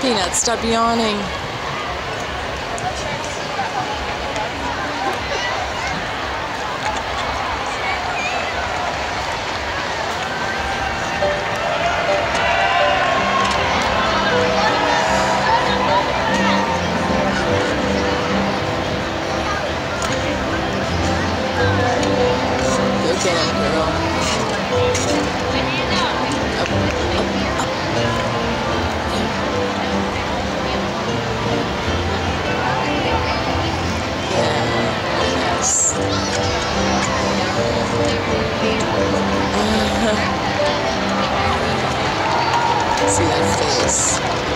Peanut, stop yawning. Go get him, girl. Up, up, up. Yes. See that face.